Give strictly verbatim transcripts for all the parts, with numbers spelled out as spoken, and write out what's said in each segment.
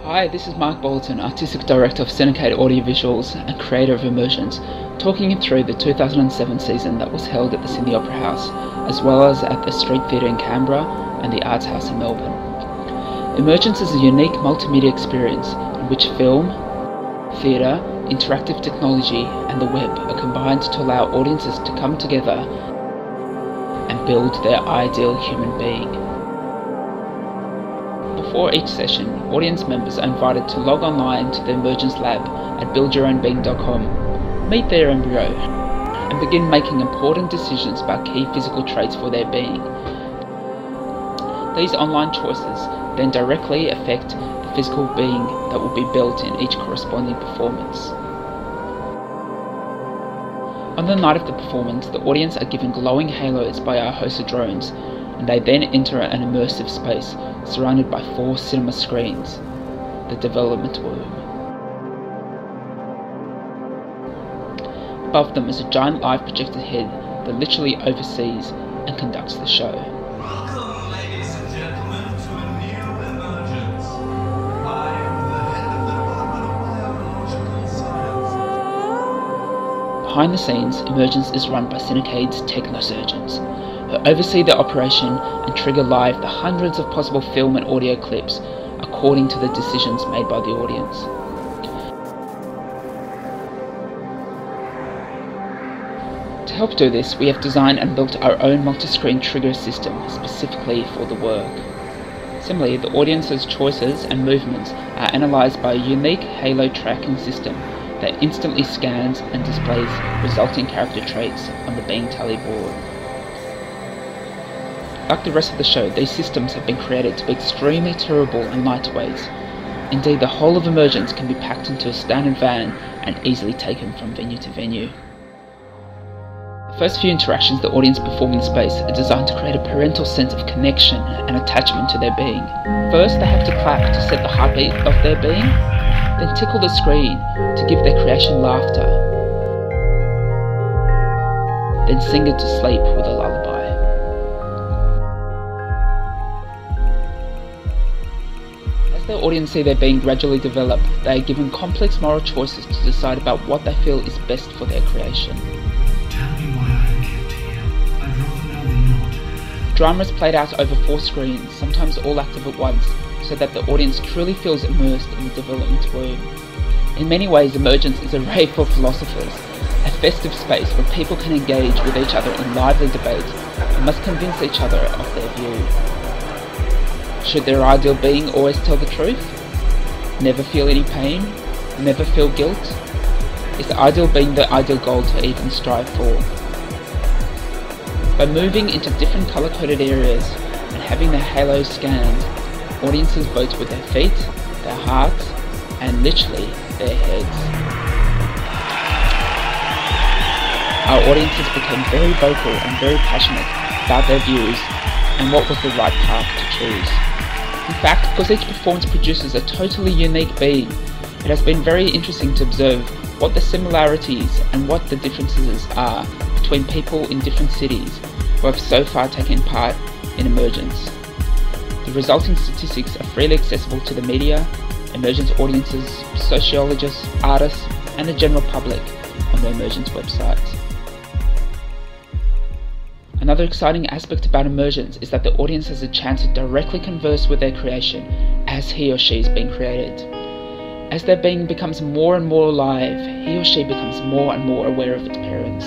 Hi, this is Mark Bolton, Artistic Director of Cinecade Audiovisuals and creator of Emergence, talking you through the two thousand seven season that was held at the Sydney Opera House, as well as at the Street Theatre in Canberra and the Arts House in Melbourne. Emergence is a unique multimedia experience in which film, theatre, interactive technology and the web are combined to allow audiences to come together and build their ideal human being. Before each session, audience members are invited to log online to the Emergence Lab at build your own being dot com, meet their embryo, and begin making important decisions about key physical traits for their being. These online choices then directly affect the physical being that will be built in each corresponding performance. On the night of the performance, the audience are given glowing halos by our host of drones, and they then enter an immersive space surrounded by four cinema screens, the development womb. Above them is a giant live projected head that literally oversees and conducts the show. Welcome, ladies and gentlemen, to a new Emergence. I am the head of the Department of Biological Sciences. Behind the scenes, Emergence is run by Cinecade's technosurgeons, who oversee the operation and trigger live the hundreds of possible film and audio clips according to the decisions made by the audience. To help do this, we have designed and built our own multi-screen trigger system specifically for the work. Similarly, the audience's choices and movements are analysed by a unique halo tracking system that instantly scans and displays resulting character traits on the being tally board. Like the rest of the show, these systems have been created to be extremely durable and lightweight. Indeed, the whole of Emergence can be packed into a standard van and easily taken from venue to venue. The first few interactions the audience perform in the space are designed to create a parental sense of connection and attachment to their being. First, they have to clap to set the heartbeat of their being, then tickle the screen to give their creation laughter, then sing it to sleep with a lullaby. As the audience see their being gradually develop, they are given complex moral choices to decide about what they feel is best for their creation. Tell me why I am kept here. I'd rather know than not. The drama is played out over four screens, sometimes all active at once, so that the audience truly feels immersed in the development womb. In many ways, Emergence is a rave for philosophers, a festive space where people can engage with each other in lively debate and must convince each other of their view. Should their ideal being always tell the truth? Never feel any pain? Never feel guilt? Is the ideal being the ideal goal to even strive for? By moving into different colour-coded areas and having their halos scanned, audiences vote with their feet, their hearts, and literally their heads. Our audiences became very vocal and very passionate about their views and what was the right path to choose. In fact, because each performance produces a totally unique being, it has been very interesting to observe what the similarities and what the differences are between people in different cities who have so far taken part in Emergence. The resulting statistics are freely accessible to the media, Emergence audiences, sociologists, artists, and the general public on the Emergence website. Another exciting aspect about Emergence is that the audience has a chance to directly converse with their creation as he or she is being created. As their being becomes more and more alive, he or she becomes more and more aware of its parents.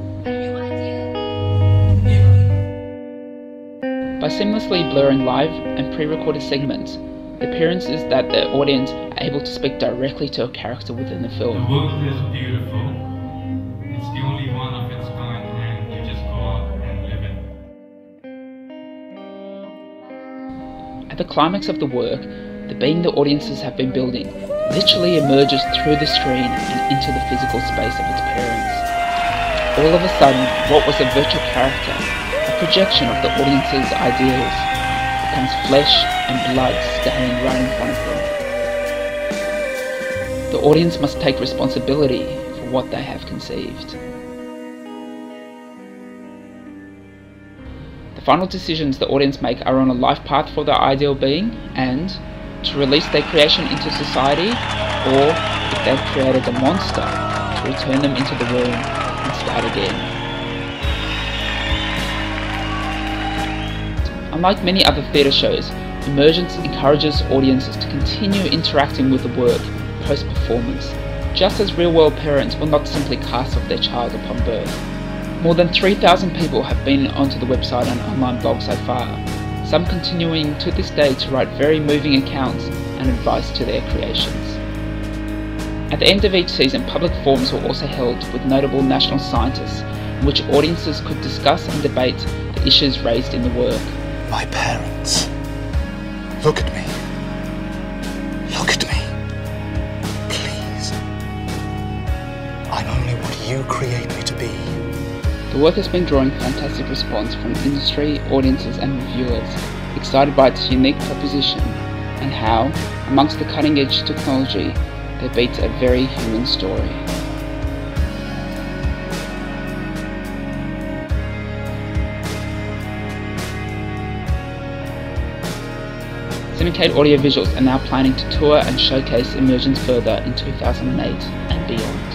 By seamlessly blurring live and pre-recorded segments, the appearance is that the audience are able to speak directly to a character within the film. The work is beautiful. It's the only one of its kind, and you just go out and live it. At the climax of the work, the being the audiences have been building literally emerges through the screen and into the physical space of its parents. All of a sudden, what was a virtual character, a projection of the audience's ideals, becomes flesh and blood standing right in front of them. The audience must take responsibility for what they have conceived. The final decisions the audience make are on a life path for their ideal being and to release their creation into society, or if they've created a monster, to return them into the room and start again. Unlike many other theatre shows, Emergence encourages audiences to continue interacting with the work post-performance, just as real-world parents will not simply cast off their child upon birth. More than three thousand people have been onto the website and online blog so far, some continuing to this day to write very moving accounts and advice to their creations. At the end of each season, public forums were also held with notable national scientists in which audiences could discuss and debate the issues raised in the work. My parents. Look at me. Look at me. Please. I'm only what you create me to be. The work has been drawing fantastic response from industry, audiences and reviewers, excited by its unique proposition and how, amongst the cutting edge technology, they beat a very human story. Cinecade Audiovisuals are now planning to tour and showcase Emergence further in two thousand eight and beyond.